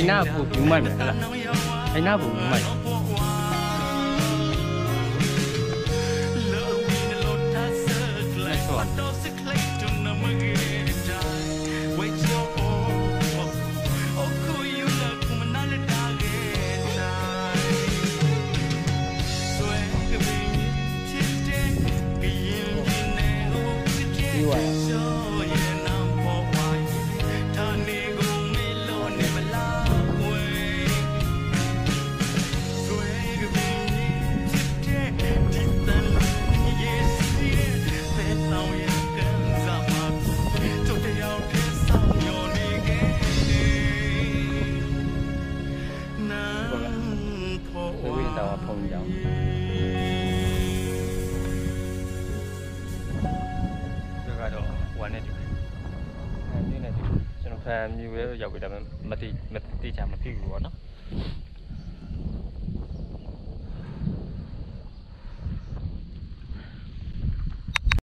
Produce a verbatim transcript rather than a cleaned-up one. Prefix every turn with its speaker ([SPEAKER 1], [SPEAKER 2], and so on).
[SPEAKER 1] အိနာကိုဘူးမိုက်မယ်ဟလားအိနာကိုဘူးမိုက်ဖန်မြူရဲရောက်ပြီဒါပေမဲ့မတိမတိချာမသိဘူးပေါ့နော်